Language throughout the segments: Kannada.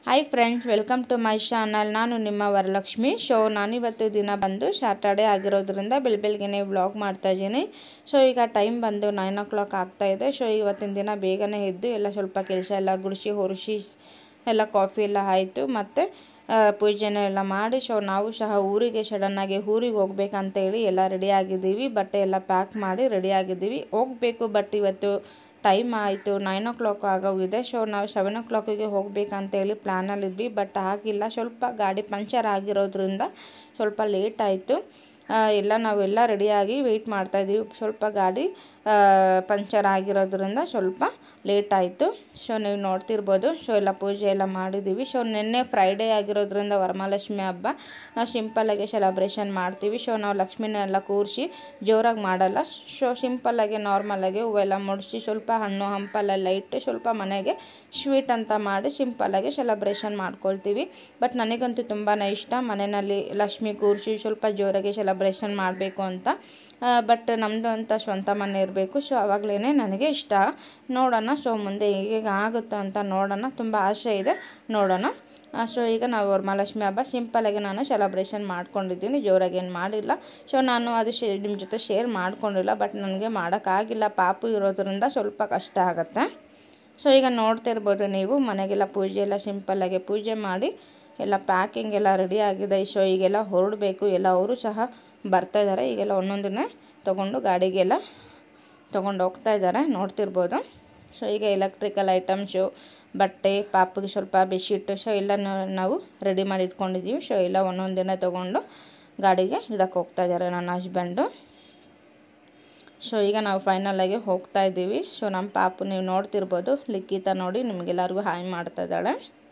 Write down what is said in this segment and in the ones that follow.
Hi friends, welcome to my channel. ನಾನು ನಿಮ್ಮ ವರಲಕ್ಷ್ಮಿ. ನಾನಿವತ್ತು ದಿನ ಬಂದು ಸ್ಯಾಟರ್ಡೇ ಆಗಿರೋದ್ರಿಂದ ಬೆಳಗ್ಗೆನೇ ವ್ಲಾಗ್ ಮಾಡ್ತಾಯಿದ್ದೀನಿ. ಈಗ ಟೈಮ್ ಬಂದು 9 o'clock ಆಗ್ತಾಯಿದೆ. ಇವತ್ತಿನ ದಿನ ಬೇಗನೆ ಎದ್ದು ಎಲ್ಲ ಸ್ವಲ್ಪ ಕೆಲಸ ಎಲ್ಲ ಗುಡಿಸಿ ಹೊರಿಸಿ ಎಲ್ಲ ಕಾಫಿ ಎಲ್ಲ ಆಯಿತು. ಮತ್ತು ಪೂಜೆನ ಎಲ್ಲ ಮಾಡಿ ನಾವು ಸಹ ಊರಿಗೆ ಸಡನ್ನಾಗಿ ಊರಿಗೆ ಹೋಗ್ಬೇಕಂತೇಳಿ ಎಲ್ಲ ರೆಡಿ ಆಗಿದ್ದೀವಿ. ಬಟ್ಟೆ ಎಲ್ಲ ಪ್ಯಾಕ್ ಮಾಡಿ ರೆಡಿ ಆಗಿದ್ದೀವಿ, ಹೋಗಬೇಕು. ಬಟ್ ಇವತ್ತು ಟೈಮ್ ಆಯಿತು, 9 o'clock ಆಗೋಗಿದೆ. ನಾವು 7 o'clockಗೆ ಹೋಗಬೇಕಂತೇಳಿ ಪ್ಲ್ಯಾನಲ್ಲಿದ್ವಿ. ಬಟ್ ಆಗಿಲ್ಲ, ಸ್ವಲ್ಪ ಗಾಡಿ ಪಂಚರ್ ಆಗಿರೋದ್ರಿಂದ ಸ್ವಲ್ಪ ಲೇಟ್ ಆಯಿತು. ನಾವೆಲ್ಲ ರೆಡಿಯಾಗಿ ವೆಯ್ಟ್ ಮಾಡ್ತಾಯಿದ್ದೀವಿ. ಸ್ವಲ್ಪ ಗಾಡಿ ಪಂಚರ್ ಆಗಿರೋದ್ರಿಂದ ಸ್ವಲ್ಪ ಲೇಟ್ ಆಯಿತು. ನೀವು ನೋಡ್ತಿರ್ಬೋದು. ಎಲ್ಲ ಪೂಜೆ ಎಲ್ಲ ಮಾಡಿದ್ದೀವಿ. ನಿನ್ನೆ ಫ್ರೈಡೇ ಆಗಿರೋದ್ರಿಂದ ವರಮಹಾಲಕ್ಷ್ಮಿ ಹಬ್ಬ ನಾವು ಸಿಂಪಲ್ಲಾಗಿ ಸೆಲೆಬ್ರೇಷನ್ ಮಾಡ್ತೀವಿ. ನಾವು ಲಕ್ಷ್ಮಿನೆಲ್ಲ ಕೂರಿಸಿ ಜೋರಾಗಿ ಮಾಡಲ್ಲ. ಸಿಂಪಲ್ಲಾಗಿ ನಾರ್ಮಲಾಗಿ ಹೂವೆಲ್ಲ ಮುಡಿಸಿ ಸ್ವಲ್ಪ ಹಣ್ಣು ಹಂಪಲೆಲ್ಲ ಇಟ್ಟು ಸ್ವಲ್ಪ ಮನೆಗೆ ಸ್ವೀಟ್ ಅಂತ ಮಾಡಿ ಸಿಂಪಲ್ಲಾಗಿ ಸೆಲೆಬ್ರೇಷನ್ ಮಾಡ್ಕೊಳ್ತೀವಿ. ಬಟ್ ನನಗಂತೂ ತುಂಬಾ ಇಷ್ಟ ಮನೆಯಲ್ಲಿ ಲಕ್ಷ್ಮಿ ಕೂರಿಸಿ ಸ್ವಲ್ಪ ಜೋರಾಗಿ ಸೆಲೆಬ್ರೇಷನ್ ಮಾಡಬೇಕು ಅಂತ. ಬಟ್ ನಮ್ಮದು ಅಂತ ಸ್ವಂತ ಮನೆ ಇರಬೇಕು. ಆವಾಗಲೇ ನನಗೆ ಇಷ್ಟ. ನೋಡೋಣ ಮುಂದೆ ಹೇಗೆ ಆಗುತ್ತೋ ಅಂತ ನೋಡೋಣ. ತುಂಬ ಆಸೆ ಇದೆ, ನೋಡೋಣ. ಈಗ ನಾವು ವರಮಹಾಲಕ್ಷ್ಮಿ ಹಬ್ಬ ಸಿಂಪಲ್ಲಾಗಿ ನಾನು ಸೆಲೆಬ್ರೇಷನ್ ಮಾಡ್ಕೊಂಡಿದ್ದೀನಿ, ಜೋರಾಗಿ ಏನು ಮಾಡಿಲ್ಲ. ನಾನು ಅದು ನಿಮ್ಮ ಜೊತೆ ಶೇರ್ ಮಾಡ್ಕೊಂಡಿಲ್ಲ. ಬಟ್ ನನಗೆ ಮಾಡೋಕ್ಕಾಗಿಲ್ಲ, ಪಾಪು ಇರೋದ್ರಿಂದ ಸ್ವಲ್ಪ ಕಷ್ಟ ಆಗುತ್ತೆ. ಈಗ ನೋಡ್ತಿರ್ಬೋದು ನೀವು, ಮನೆಗೆಲ್ಲ ಪೂಜೆ ಎಲ್ಲ ಸಿಂಪಲ್ಲಾಗಿ ಪೂಜೆ ಮಾಡಿ ಎಲ್ಲ ಪ್ಯಾಕಿಂಗ್ ಎಲ್ಲ ರೆಡಿ ಆಗಿದೆ. ಈಗೆಲ್ಲ ಹೊರಡಬೇಕು. ಎಲ್ಲ ಅವರು ಸಹ ಬರ್ತಾಯಿದ್ದಾರೆ. ಈಗೆಲ್ಲ ಒಂದೊಂದನ್ನೇ ತೊಗೊಂಡು ಗಾಡಿಗೆಲ್ಲ ತೊಗೊಂಡು ಹೋಗ್ತಾ ಇದ್ದಾರೆ, ನೋಡ್ತಿರ್ಬೋದು. ಈಗ ಎಲೆಕ್ಟ್ರಿಕಲ್ ಐಟಮ್ಸು, ಬಟ್ಟೆ, ಪಾಪಿಗೆ ಸ್ವಲ್ಪ ಬೆಡ್ಶೀಟು ಎಲ್ಲ ನಾವು ರೆಡಿ ಮಾಡಿ ಇಟ್ಕೊಂಡಿದ್ದೀವಿ. ಎಲ್ಲ ಒಂದೊಂದಿನ ತೊಗೊಂಡು ಗಾಡಿಗೆ ಇಡಕ್ಕೆ ಹೋಗ್ತಾ ಇದ್ದಾರೆ ನನ್ನ ಹಸ್ಬೆಂಡು. ಈಗ ನಾವು ಫೈನಲಾಗಿ ಹೋಗ್ತಾ ಇದ್ದೀವಿ. ನಮ್ಮ ಪಾಪು ನೀವು ನೋಡ್ತಿರ್ಬೋದು, ಲಿಖಿತ ನೋಡಿ ನಿಮಗೆಲ್ಲರಿಗೂ ಹಾಯ್ ಮಾಡ್ತಾ ಇದ್ದಾಳೆ.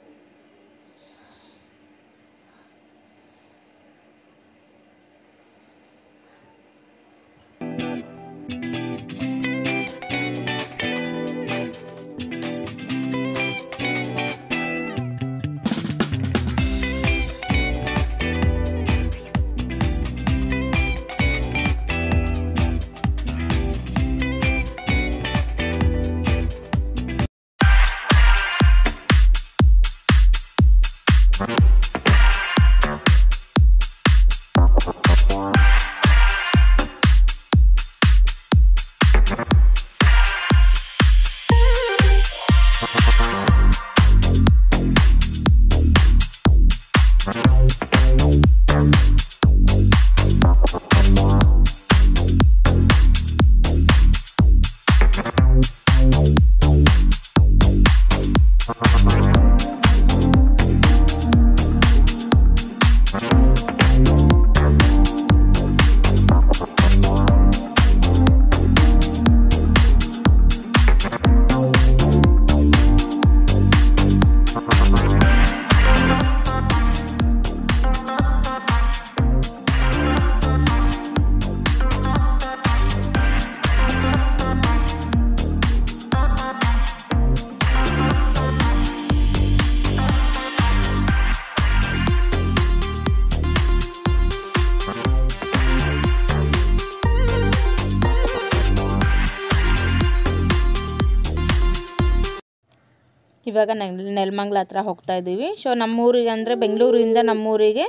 ಇವಾಗ ನೆಲಮಂಗಲ ಹತ್ರ ಹೋಗ್ತಾ ಇದ್ದೀವಿ. ನಮ್ಮೂರಿಗೆ ಅಂದರೆ ಬೆಂಗಳೂರಿಂದ ನಮ್ಮೂರಿಗೆ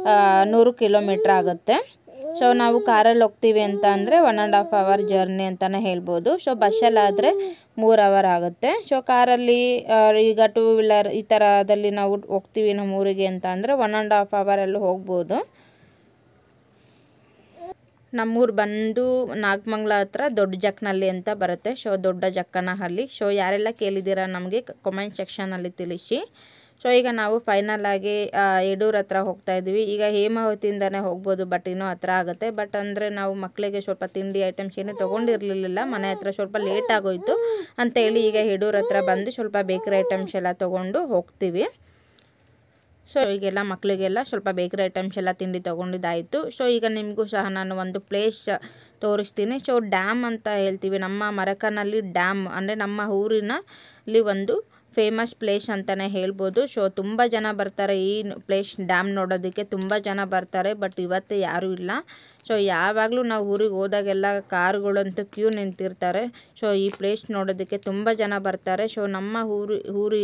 100 ಕಿಲೋಮೀಟ್ರ್ ಆಗುತ್ತೆ. ನಾವು ಕಾರಲ್ಲಿ ಹೋಗ್ತೀವಿ ಅಂತ ಅಂದರೆ 1.5 hour ಜರ್ನಿ ಅಂತಲೇ ಹೇಳ್ಬೋದು. ಬಸ್ಸಲ್ಲಾದರೆ 3 hour ಆಗುತ್ತೆ. ಕಾರಲ್ಲಿ ಈಗ 2 wheeler ಈ ಥರದಲ್ಲಿ ನಾವು ಹೋಗ್ತೀವಿ ನಮ್ಮೂರಿಗೆ ಅಂತ ಅಂದರೆ 1.5 hour ಹೋಗ್ಬೋದು. ನಮ್ಮೂರು ಬಂದು ನಾಗಮಂಗಲ ಹತ್ರ ದೊಡ್ಡ ಜಕ್ಕನಹಳ್ಳಿ ಅಂತ ಬರುತ್ತೆ. ದೊಡ್ಡ ಜಕ್ಕನಹಳ್ಳಿ. ಯಾರೆಲ್ಲ ಕೇಳಿದ್ದೀರಾ ನಮಗೆ ಕಮೆಂಟ್ ಸೆಕ್ಷನಲ್ಲಿ ತಿಳಿಸಿ. ಈಗ ನಾವು ಫೈನಲಾಗಿ ಯಡೂರು ಹತ್ರ ಹೋಗ್ತಾ ಇದ್ದೀವಿ. ಈಗ ಹೇಮಾವತಿಯಿಂದನೇ ಹೋಗ್ಬೋದು, ಬಟ್ ಇನ್ನೂ ಹತ್ರ ಆಗುತ್ತೆ. ಬಟ್ ಅಂದರೆ ನಾವು ಮಕ್ಕಳಿಗೆ ಸ್ವಲ್ಪ ತಿಂಡಿ ಐಟಮ್ಸ್ ಏನೂ ತೊಗೊಂಡಿರಲಿಲ್ಲ, ಮನೆ ಹತ್ರ ಸ್ವಲ್ಪ ಲೇಟ್ ಆಗೋಯಿತು ಅಂತೇಳಿ ಈಗ ಯಡೂರು ಹತ್ರ ಬಂದು ಸ್ವಲ್ಪ ಬೇಕರಿ ಐಟಮ್ಸ್ ಎಲ್ಲ ತೊಗೊಂಡು ಹೋಗ್ತೀವಿ. ಈಗೆಲ್ಲ ಮಕ್ಕಳಿಗೆಲ್ಲ ಸ್ವಲ್ಪ ಬೇಕರಿ ಐಟಮ್ಸ್ ಎಲ್ಲ ತಿಂಡಿ ತೊಗೊಂಡಿದ್ದಾಯಿತು. ಈಗ ನಿಮಗೂ ಸಹ ನಾನು ಒಂದು ಪ್ಲೇಸ್ ತೋರಿಸ್ತೀನಿ. ಡ್ಯಾಮ್ ಅಂತ ಹೇಳ್ತೀವಿ, ನಮ್ಮ ಮರಕನಲ್ಲಿ ಡ್ಯಾಮ್ ಅಂದರೆ ನಮ್ಮ ಊರಿನಲ್ಲಿ ಒಂದು ಫೇಮಸ್ ಪ್ಲೇಸ್ ಅಂತಲೇ ಹೇಳ್ಬೋದು. ತುಂಬ ಜನ ಬರ್ತಾರೆ ಈ ಪ್ಲೇಸ್ ಡ್ಯಾಮ್ ನೋಡೋದಕ್ಕೆ, ತುಂಬ ಜನ ಬರ್ತಾರೆ. ಬಟ್ ಇವತ್ತು ಯಾರೂ ಇಲ್ಲ. ಯಾವಾಗಲೂ ನಾವು ಊರಿಗೆ ಹೋದಾಗೆಲ್ಲ ಕಾರುಗಳಂತೂ ಕ್ಯೂ ನಿಂತಿರ್ತಾರೆ. ಈ ಪ್ಲೇಸ್ ನೋಡೋದಕ್ಕೆ ತುಂಬ ಜನ ಬರ್ತಾರೆ. ನಮ್ಮ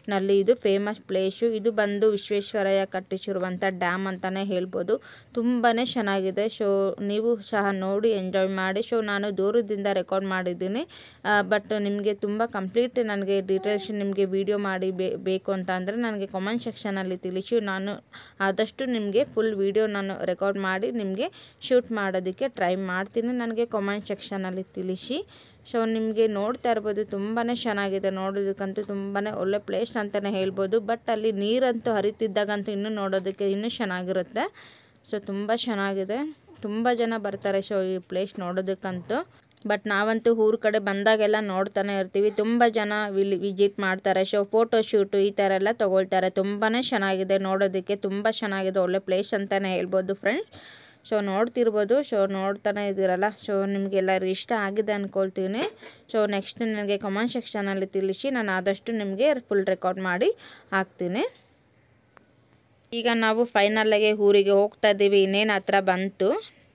ನಲ್ಲಿ ಇದು ಫೇಮಸ್ ಪ್ಲೇಸು. ಇದು ಬಂದು ವಿಶ್ವೇಶ್ವರಯ್ಯ ಕಟ್ಟಿಸಿರುವಂಥ ಡ್ಯಾಮ್ ಅಂತಲೇ ಹೇಳ್ಬೋದು. ತುಂಬಾ ಚೆನ್ನಾಗಿದೆ. ಸೊ ನೀವು ಸಹ ನೋಡಿ ಎಂಜಾಯ್ ಮಾಡಿ. ಸೊ ನಾನು ದೂರದಿಂದ ರೆಕಾರ್ಡ್ ಮಾಡಿದ್ದೀನಿ, ಬಟ್ ನಿಮಗೆ ತುಂಬ ಕಂಪ್ಲೀಟ್ ನನಗೆ ಡೀಟೇಲ್ಸ್ ನಿಮಗೆ ವಿಡಿಯೋ ಮಾಡಿ ಬೇಕು ಅಂತ ಅಂದರೆ ನನಗೆ ಕಾಮೆಂಟ್ ಸೆಕ್ಷನಲ್ಲಿ ತಿಳಿಸಿ. ನಾನು ಆದಷ್ಟು ನಿಮಗೆ ಫುಲ್ ವಿಡಿಯೋ ನಾನು ರೆಕಾರ್ಡ್ ಮಾಡಿ ನಿಮಗೆ ಶೂಟ್ ಮಾಡೋದಕ್ಕೆ ಟ್ರೈ ಮಾಡ್ತೀನಿ. ನನಗೆ ಕಾಮೆಂಟ್ ಸೆಕ್ಷನಲ್ಲಿ ತಿಳಿಸಿ. ಸೊ ನಿಮಗೆ ನೋಡ್ತಾ ಇರ್ಬೋದು ತುಂಬಾ ಚೆನ್ನಾಗಿದೆ. ನೋಡೋದಕ್ಕಂತೂ ತುಂಬಾ ಒಳ್ಳೆ ಪ್ಲೇಸ್ ಅಂತಲೇ ಹೇಳ್ಬೋದು. ಬಟ್ ಅಲ್ಲಿ ನೀರಂತೂ ಹರಿತಿದ್ದಾಗಂತೂ ಇನ್ನೂ ನೋಡೋದಕ್ಕೆ ಇನ್ನೂ ಚೆನ್ನಾಗಿರುತ್ತೆ. ಸೊ ತುಂಬ ಚೆನ್ನಾಗಿದೆ. ತುಂಬ ಜನ ಬರ್ತಾರೆ ಸೊ ಈ ಪ್ಲೇಸ್ ನೋಡೋದಕ್ಕಂತೂ. ಬಟ್ ನಾವಂತೂ ಊರ ಕಡೆ ಬಂದಾಗೆಲ್ಲ ನೋಡ್ತಾನೆ ಇರ್ತೀವಿ. ತುಂಬ ಜನ ವಿಸಿಟ್ ಮಾಡ್ತಾರೆ. ಸೊ ಫೋಟೋ ಶೂಟು ಈ ಥರ ಎಲ್ಲ ತೊಗೊಳ್ತಾರೆ. ತುಂಬಾ ಚೆನ್ನಾಗಿದೆ ನೋಡೋದಕ್ಕೆ. ತುಂಬ ಚೆನ್ನಾಗಿದೆ. ಒಳ್ಳೆ ಪ್ಲೇಸ್ ಅಂತಲೇ ಹೇಳ್ಬೋದು ಫ್ರೆಂಡ್ಸ್. ಸೊ ನೋಡ್ತಿರ್ಬೋದು. ಸೊ ನೋಡ್ತಾನೆ ಇದ್ದೀರಲ್ಲ. ಸೊ ನಿಮಗೆಲ್ಲರಿಗೂ ಇಷ್ಟ ಆಗಿದೆ ಅಂದ್ಕೊಳ್ತೀನಿ. ಸೊ ನೆಕ್ಸ್ಟ್ ನನಗೆ ಕಮೆಂಟ್ ಸೆಕ್ಷನಲ್ಲಿ ತಿಳಿಸಿ. ನಾನು ಆದಷ್ಟು ನಿಮಗೆ ಫುಲ್ ರೆಕಾರ್ಡ್ ಮಾಡಿ ಹಾಕ್ತೀನಿ. ಈಗ ನಾವು ಫೈನಲ್ಲಾಗಿ ಊರಿಗೆ ಹೋಗ್ತಾ ಇದ್ದೀವಿ. ಇನ್ನೇನು ಹತ್ರ ಬಂತು.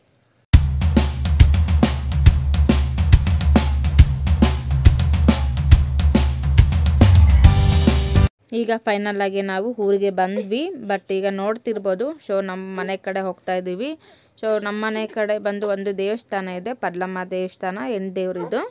ಈಗ ಫೈನಲ್ಲಾಗಿ ನಾವು ಊರಿಗೆ ಬಂದ್ವಿ. ಬಟ್ ಈಗ ನೋಡ್ತಿರ್ಬೋದು ಸೊ ನಮ್ಮ ಮನೆ ಕಡೆ ಹೋಗ್ತಾ ಇದ್ದೀವಿ. ಸೊ ನಮ್ಮ ಮನೆ ಕಡೆ ಬಂದು ಒಂದು ದೇವಸ್ಥಾನ ಇದೆ, ಪಡ್ಲಮ್ಮ ದೇವಸ್ಥಾನ, ಹೆಣ್ಣು ದೇವ್ರಿದು.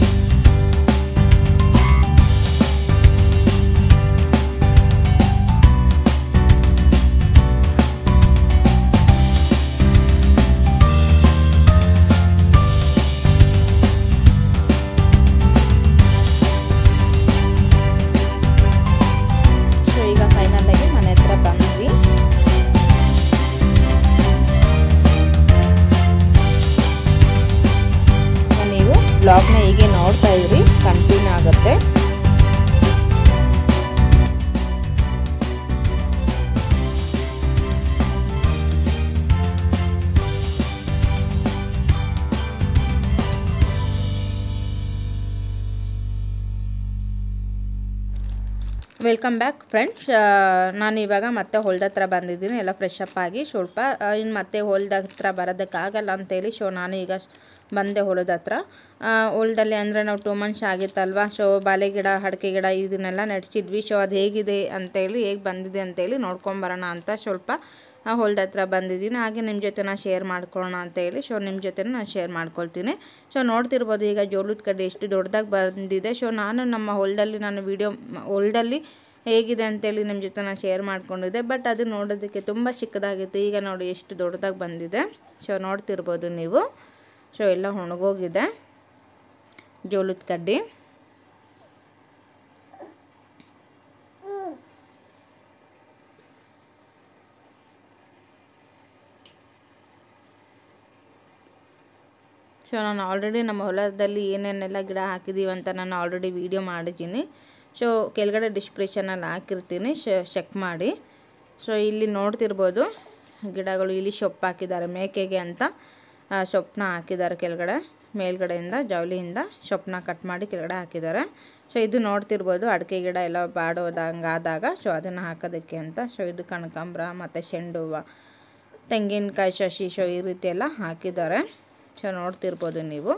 ಬ್ಲಾಗ್ನ ಹೀಗೆ ನೋಡ್ತಾ ಇದ್ರಿ, ಕಂಟಿನ್ಯೂ ಆಗುತ್ತೆ. Welcome back friends. ನಾನು ಇವಾಗ ಮತ್ತೆ ಹೊಲ್ದ ಹತ್ರ ಬಂದಿದ್ದೀನಿ, ಎಲ್ಲ ಫ್ರೆಶ್ ಅಪ್ ಆಗಿ ಸ್ವಲ್ಪ. ಇನ್ನು ಮತ್ತೆ ಹೊಲ್ದ ಹತ್ರ ಬರೋದಕ್ಕಾಗಲ್ಲ ಅಂತೇಳಿ ಸೊ ನಾನು ಈಗ ಬಂದೆ ಹೊಲದ ಹತ್ರ. ಹೊಲದಲ್ಲಿ ಅಂದರೆ ನಾವು 2 ಮಂತ್ಸ್ ಆಗಿತ್ತಲ್ವ. ಸೊ ಬಾಳೆ ಗಿಡ, ಅಡಿಕೆ ಗಿಡ ಇದನ್ನೆಲ್ಲ ನೆಡ್ಸಿದ್ವಿ. ಸೊ ಅದು ಹೇಗಿದೆ ಅಂತೇಳಿ, ಹೇಗೆ ಬಂದಿದೆ ಅಂತೇಳಿ ನೋಡ್ಕೊಂಬರೋಣ ಅಂತ ಸ್ವಲ್ಪ ಹೊಲದ ಹತ್ರ ಬಂದಿದ್ದೀನಿ. ಹಾಗೆ ನಿಮ್ಮ ಜೊತೆ ನಾನು ಶೇರ್ ಮಾಡ್ಕೊಳ್ಳೋಣ ಅಂತೇಳಿ ಸೊ ನಿಮ್ಮ ಜೊತೆ ನಾನು ಶೇರ್ ಮಾಡ್ಕೊಳ್ತೀನಿ. ಸೊ ನೋಡ್ತಿರ್ಬೋದು ಈಗ ಜೋಳದ ಕಡ್ಡಿ ಎಷ್ಟು ದೊಡ್ಡದಾಗಿ ಬಂದಿದೆ. ಸೊ ನಾನು ನಮ್ಮ ಹೊಲದಲ್ಲಿ ಹೊಲದಲ್ಲಿ ಹೇಗಿದೆ ಅಂತೇಳಿ ನಿಮ್ಮ ಜೊತೆ ನಾನು ಶೇರ್ ಮಾಡ್ಕೊಂಡಿದ್ದೆ. ಬಟ್ ಅದು ನೋಡೋದಕ್ಕೆ ತುಂಬ ಚಿಕ್ಕದಾಗಿತ್ತು. ಈಗ ನೋಡಿ ಎಷ್ಟು ದೊಡ್ಡದಾಗಿ ಬಂದಿದೆ. ಸೊ ನೋಡ್ತಿರ್ಬೋದು ನೀವು. ಸೊ ಎಲ್ಲ ಒಣಗೋಗಿದೆ ಜೋಳದ ಕಡ್ಡಿ. ಸೊ ನಾನು ಆಲ್ರೆಡಿ ನಮ್ಮ ಹೊಲದಲ್ಲಿ ಏನೇನೆಲ್ಲ ಗಿಡ ಹಾಕಿದ್ದೀವಿ ಅಂತ ನಾನು ಆಲ್ರೆಡಿ ವಿಡಿಯೋ ಮಾಡಿದ್ದೀನಿ. ಸೊ ಕೆಳಗಡೆ ಡಿಸ್ಕ್ರಿಪ್ಷನಲ್ಲಿ ಹಾಕಿರ್ತೀನಿ, ಚೆಕ್ ಮಾಡಿ. ಸೊ ಇಲ್ಲಿ ನೋಡ್ತಿರ್ಬೋದು ಗಿಡಗಳು. ಇಲ್ಲಿ ಸೊಪ್ಪು ಹಾಕಿದ್ದಾರೆ ಮೇಕೆಗೆ ಅಂತ. ಸೊಪ್ಪನ್ನ ಹಾಕಿದ್ದಾರೆ ಕೆಳಗಡೆ, ಮೇಲ್ಗಡೆಯಿಂದ ಜವಲಿಯಿಂದ ಸೊಪ್ಪನ್ನ ಕಟ್ ಮಾಡಿ ಕೆಳಗಡೆ ಹಾಕಿದ್ದಾರೆ. ಸೊ ಇದು ನೋಡ್ತಿರ್ಬೋದು ಅಡಿಕೆ ಗಿಡ ಎಲ್ಲ ಬಾಡೋದಂಗೆ ಆದಾಗ ಸೊ ಅದನ್ನು ಹಾಕೋದಕ್ಕೆ ಅಂತ. ಸೊ ಇದು ಕನಕಾಂಬರ ಮತ್ತು ಚೆಂಡು ಹೂವು, ತೆಂಗಿನಕಾಯಿ ಶಶಿ, ಸೊ ಈ ರೀತಿ ಎಲ್ಲ ಹಾಕಿದ್ದಾರೆ. ಸೊ ನೋಡ್ತಿರ್ಬೋದು ನೀವು.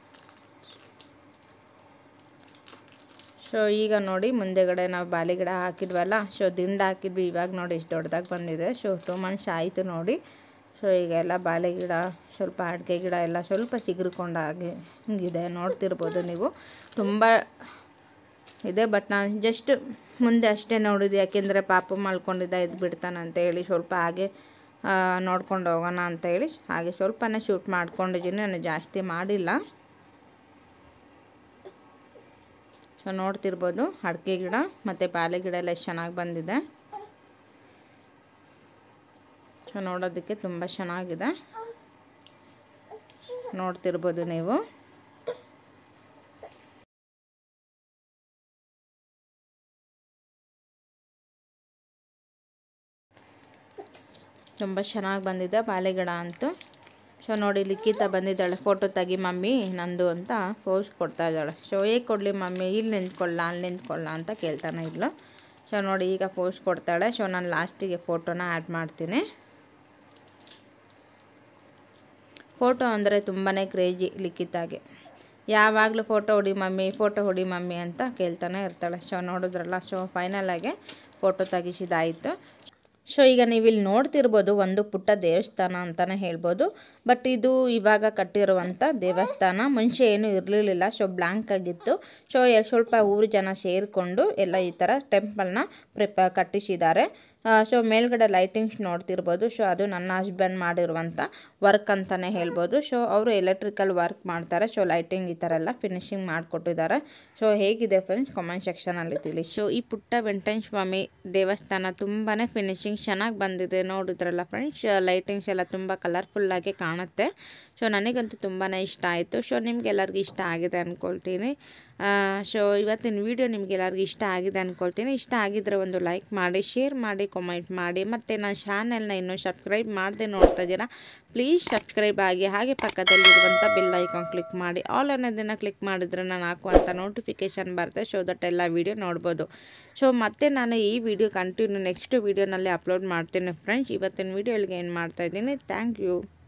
ಸೊ ಈಗ ನೋಡಿ ಮುಂದೆಗಡೆ ನಾವು ಬಾಳೆ ಗಿಡ ಹಾಕಿದ್ವಲ್ಲ, ಸೊ ದಿಂಡು ಹಾಕಿದ್ವಿ. ಇವಾಗ ನೋಡಿ ಎಷ್ಟು ದೊಡ್ಡದಾಗಿ ಬಂದಿದೆ. ಸೊ 2 ಮಂತ್ಸ್ ಆಯಿತು ನೋಡಿ. ಸೊ ಈಗ ಎಲ್ಲ ಬಾಳೆ ಗಿಡ, ಸ್ವಲ್ಪ ಅಡಿಕೆ ಗಿಡ ಎಲ್ಲ ಸ್ವಲ್ಪ ಚಿಗುರ್ಕೊಂಡಾಗಿ ಹಿಂಗಿದೆ ನೋಡ್ತಿರ್ಬೋದು ನೀವು. ತುಂಬ ಇದೆ. ಬಟ್ ನಾನು ಜಸ್ಟ್ ಮುಂದೆ ಅಷ್ಟೇ ನೋಡಿದೆ, ಯಾಕೆಂದರೆ ಪಾಪು ಮಲ್ಕೊಂಡಿದ್ದ ಎದ್ದು ಬಿಡ್ತಾನಂತೇಳಿ ಸ್ವಲ್ಪ ಹಾಗೆ ನೋಡ್ಕೊಂಡು ಹೋಗೋಣ ಅಂತೇಳಿ ಹಾಗೆ ಸ್ವಲ್ಪನೇ ಶೂಟ್ ಮಾಡ್ಕೊಂಡಿದ್ದೀನಿ, ನಾನು ಜಾಸ್ತಿ ಮಾಡಿಲ್ಲ. ಸೊ ನೋಡ್ತಿರ್ಬೋದು ಅಡಿಕೆ ಗಿಡ ಮತ್ತು ಬಾಳೆ ಗಿಡ ಎಲ್ಲ ಎಷ್ಟು ಚೆನ್ನಾಗಿ ಬಂದಿದೆ. ಸೊ ನೋಡೋದಕ್ಕೆ ತುಂಬ ಚೆನ್ನಾಗಿದೆ, ನೋಡ್ತಿರ್ಬೋದು ನೀವು. ತುಂಬ ಚೆನ್ನಾಗಿ ಬಂದಿದೆ ಬಾಳೆ ಗಿಡ ಅಂತೂ. ಸೊ ನೋಡಿ ಲಿಖಿತ ಬಂದಿದ್ದಾಳೆ, ಫೋಟೋ ತೆಗಿ ಮಮ್ಮಿ ನಂದು ಅಂತ ಪೋಸ್ ಕೊಡ್ತಾ ಇದ್ದಾಳೆ. ಸೊ ಹೇಗೆ ಕೊಡಲಿ ಮಮ್ಮಿ, ಇಲ್ಲಿ ನಿಂತ್ಕೊಳ್ಳ ಅಲ್ಲಿ ನಿಂತ್ಕೊಳ್ಳ ಅಂತ ಕೇಳ್ತಾನೆ ಇದ್ಲು. ಸೊ ನೋಡಿ ಈಗ ಪೋಸ್ ಕೊಡ್ತಾಳೆ. ಸೊ ನಾನು ಲಾಸ್ಟಿಗೆ ಫೋಟೋನ ಆ್ಯಡ್ ಮಾಡ್ತೀನಿ. ಫೋಟೋ ಅಂದರೆ ತುಂಬಾ ಕ್ರೇಜಿ ಲಿಖಿತಾಗೆ. ಯಾವಾಗಲೂ ಫೋಟೋ ಹೊಡಿ ಮಮ್ಮಿ ಅಂತ ಕೇಳ್ತಾನೆ ಇರ್ತಾಳೆ. ಸೊ ನೋಡಿದ್ರಲ್ಲ, ಸೊ ಫೈನಲಾಗೆ ಫೋಟೋ ತೆಗಿಸಿದಾಯಿತು. ಸೊ ಈಗ ನೀವು ಇಲ್ಲಿ ನೋಡ್ತಿರ್ಬೋದು, ಒಂದು ಪುಟ್ಟ ದೇವಸ್ಥಾನ ಅಂತಲೇ ಹೇಳ್ಬೋದು. ಬಟ್ ಇದು ಇವಾಗ ಕಟ್ಟಿರುವಂಥ ದೇವಸ್ಥಾನ. ಮುಂಚೆ ಏನೂ ಇರಲಿಲ್ಲ, ಸೊ ಬ್ಲ್ಯಾಂಕ್ ಆಗಿತ್ತು. ಸೊ ಸ್ವಲ್ಪ ಊರು ಜನ ಸೇರಿಕೊಂಡು ಎಲ್ಲ ಈ ಥರ ಟೆಂಪಲ್ನ ಕಟ್ಟಿಸಿದ್ದಾರೆ. ಸೊ ಮೇಲ್ಗಡೆ ಲೈಟಿಂಗ್ಸ್ ನೋಡ್ತಿರ್ಬೋದು. ಸೊ ಅದು ನನ್ನ ಹಸ್ಬೆಂಡ್ ಮಾಡಿರುವಂಥ ವರ್ಕ್ ಅಂತಲೇ ಹೇಳ್ಬೋದು. ಸೊ ಅವರು ಎಲೆಕ್ಟ್ರಿಕಲ್ ವರ್ಕ್ ಮಾಡ್ತಾರೆ. ಸೊ ಲೈಟಿಂಗ್ ಈ ಥರ ಎಲ್ಲ ಫಿನಿಶಿಂಗ್ ಮಾಡಿಕೊಟ್ಟಿದ್ದಾರೆ. ಸೊ ಹೇಗಿದೆ ಫ್ರೆಂಡ್ಸ್, ಕಾಮೆಂಟ್ ಸೆಕ್ಷನಲ್ಲಿ ತಿಳಿಸಿ. ಸೊ ಈ ಪುಟ್ಟ ವೆಂಕಟೇಶ್ವರ ಸ್ವಾಮಿ ದೇವಸ್ಥಾನ ತುಂಬಾ ಫಿನಿಶಿಂಗ್ ಚೆನ್ನಾಗಿ ಬಂದಿದೆ. ನೋಡಿದ್ರಲ್ಲ ಫ್ರೆಂಡ್ಸ್, ಲೈಟಿಂಗ್ಸ್ ಎಲ್ಲ ತುಂಬ ಕಲರ್ಫುಲ್ಲಾಗಿ ಕಾಣುತ್ತೆ. ಸೊ ನನಗಂತೂ ತುಂಬಾ ಇಷ್ಟ ಆಯಿತು. ಸೊ ನಿಮ್ಗೆಲ್ಲರಿಗೂ ಇಷ್ಟ ಆಗಿದೆ ಅಂದ್ಕೊಳ್ತೀನಿ. ಸೊ ಇವತ್ತಿನ ವಿಡಿಯೋ ನಿಮ್ಗೆಲ್ಲರಿಗೂ ಇಷ್ಟ ಆಗಿದೆ ಅಂದ್ಕೊಳ್ತೀನಿ. ಇಷ್ಟ ಆಗಿದ್ದರೆ ಒಂದು ಲೈಕ್ ಮಾಡಿ, ಶೇರ್ ಮಾಡಿ, ಕಾಮೆಂಟ್ ಮಾಡಿ. ಮತ್ತು ನನ್ನ ಚಾನೆಲ್ನ ಇನ್ನೂ ಸಬ್ಸ್ಕ್ರೈಬ್ ಮಾಡದೆ ನೋಡ್ತಾ ಇದ್ದೀರಾ, ಪ್ಲೀಸ್ ಸಬ್ಸ್ಕ್ರೈಬ್ ಆಗಿ. ಹಾಗೆ ಪಕ್ಕದಲ್ಲಿರುವಂಥ ಬೆಲ್ ಐಕಾನ್ ಕ್ಲಿಕ್ ಮಾಡಿ. ಆಲ್ ಅನ್ನೋದನ್ನು ಕ್ಲಿಕ್ ಮಾಡಿದ್ರೆ ನಾನು ಹಾಕುವಂಥ ನೋಟಿಫಿಕೇಷನ್ ಬರುತ್ತೆ. ಸೊ ದಟ್ ಎಲ್ಲ ವೀಡಿಯೋ ನೋಡ್ಬೋದು. ಸೊ ಮತ್ತೆ ನಾನು ಈ ವಿಡಿಯೋ ಕಂಟಿನ್ಯೂ ನೆಕ್ಸ್ಟ್ ವೀಡಿಯೋನಲ್ಲಿ ಅಪ್ಲೋಡ್ ಮಾಡ್ತೀನಿ ಫ್ರೆಂಡ್ಸ್. ಇವತ್ತಿನ ವೀಡಿಯೋ ಇಲ್ಲಿಗೆ ಏನು ಮಾಡ್ತಾಯಿದ್ದೀನಿ. Thank you.